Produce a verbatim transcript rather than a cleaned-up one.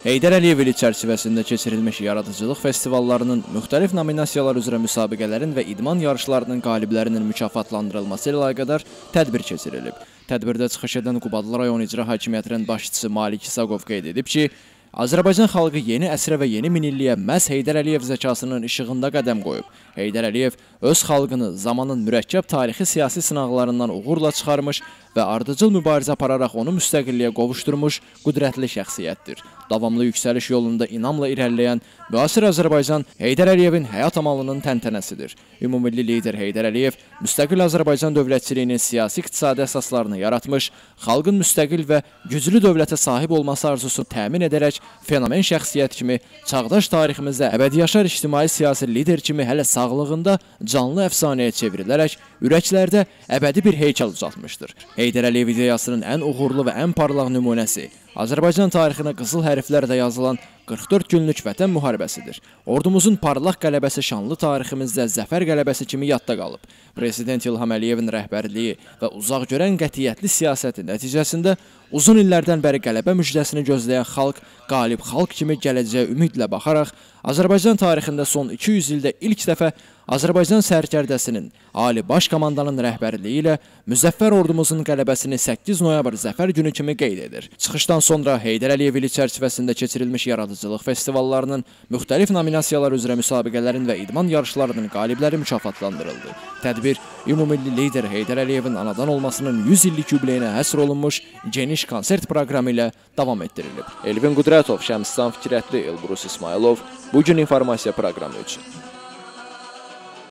Heydər Əliyev ili çərçivəsində keçirilmiş yaradıcılıq festivallarının müxtəlif nominasiyalar üzrə müsabiqələrin və idman yarışlarının qaliblərinin mükafatlandırılması ilə əlaqədar tədbir keçirilib. Tədbirdə çıxış edən Qubadlı rayon icra hakimiyyətinin başçısı Malik İsaqov qeyd edib ki, Azərbaycan xalqı yeni əsrə və yeni minilliyə məhz Heydər Əliyev zəkasının işığında qədəm qoyub. Heydər Əliyev öz xalqını zamanın mürəkkəb tarixi siyasi sınaqlarından uğurla çıxarmış və ardıcıl mübarizə apararaq onu müstəqilliyə qovuşturmuş qüdrətli şəxsiyyətdir. Davamlı yüksəliş yolunda inamla irəliləyən müasir Azərbaycan Heydər Əliyevin həyat amalının təntənəsidir. Ümumilli lider Heydər Əliyev müstəqil Azərbaycan dövlətçiliyinin siyasi-iqtisadi əsaslarını yaratmış, xalqın müstəqil və güclü dövlətə sahib olması arzusunu təmin edərək fenomen şəxsiyyət kimi çağdaş tariximizdə əbədiyaşar ictimai-siyasi lider kimi hələ sağlığında canlı əfsanəyə çevrilərək ürəklərdə əbədi bir heykəl uzatmışdır. Heydər Əliyev ideyasının ən uğurlu və ən parlaq nümunəsi Azərbaycan tarixinə qızıl hərflərlə yazılan qırx dörd günlük vətən müharibəsidir. Ordumuzun parlaq qələbəsi şanlı tariximizdə zəfər qələbəsi kimi yadda qalıb. Prezident İlham Əliyevin rəhbərliyi və uzaq görən qətiyyətli siyasəti nəticəsində uzun illərdən bəri qələbə müjdəsini gözləyən xalq, qalib xalq kimi gələcəyə ümidlə baxaraq, Azərbaycan tarixində son iki yüz ildə ilk dəfə Azərbaycan sərkərdəsinin, Ali Baş Komandanın rəhbərliyi ilə müzəffər ordumuzun qələbəsini səkkiz noyabr zəfər günü kimi qeyd edir. Çıxışdan sonra Heydər Əliyev ili çərçivəsində keçirilmiş yaradıcılıq festivallarının müxtəlif nominasiyalar üzrə müsabiqələrin və idman yarışlarının qalibləri mükafatlandırıldı. Tədbir, ümumilli lider Heydər Əliyevin anadan olmasının yüz illik yubileyinə həsr olunmuş geniş konsert proqramı ilə davam etdirilib. Elvin Qudrətov, Şəmstan Fikrətli, Elbrus İsmailov, Bugün informasiya proqramı üçün.